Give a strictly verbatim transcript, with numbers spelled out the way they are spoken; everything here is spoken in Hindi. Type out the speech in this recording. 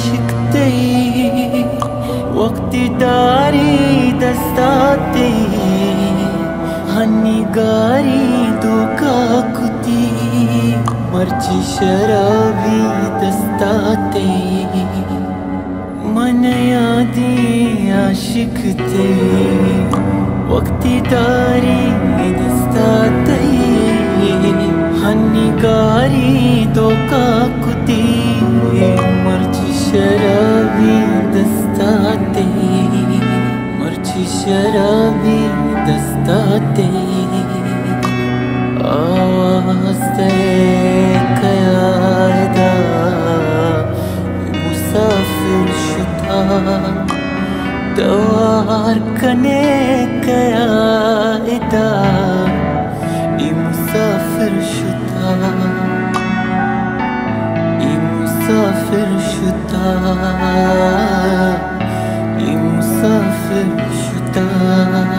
आशिक तेई वक्तदारी दस्ताते हन्निगारी दोका कुती मर्ची शराबी दस्ताते मन यादी आशिक तेई वक्तदारी दस्ताते हन्निगारी दोका कुती मर्ची शराबी दस्ताते मर्ची शराबी दस्ताते आवाज़ दे कयादा मुसाफिर शुदा दवार कने कयादा मुसाफिर शुदा मुसाफिर शुदा मुसाफिर शुदा